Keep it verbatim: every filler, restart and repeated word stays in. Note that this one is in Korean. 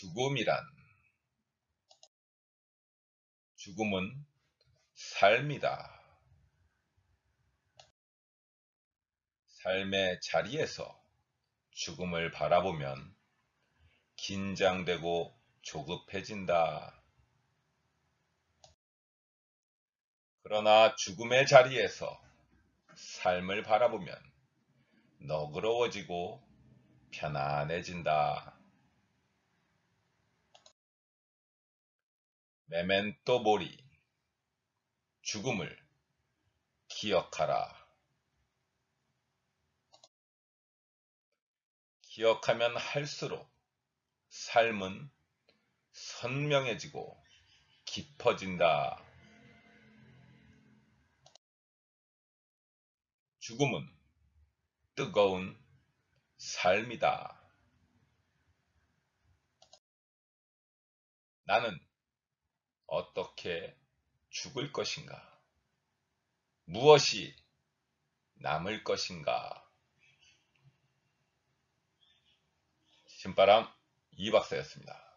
죽음이란 죽음은 삶이다. 삶의 자리에서 죽음을 바라보면 긴장되고 조급해진다. 그러나 죽음의 자리에서 삶을 바라보면 너그러워지고 편안해진다. 메멘토 모리, 죽음을 기억하라. 기억하면 할수록 삶은 선명해지고 깊어진다. 죽음은 뜨거운 삶이다. 나는 어떻게 죽을 것인가? 무엇이 남을 것인가? 신바람 이 박사였습니다.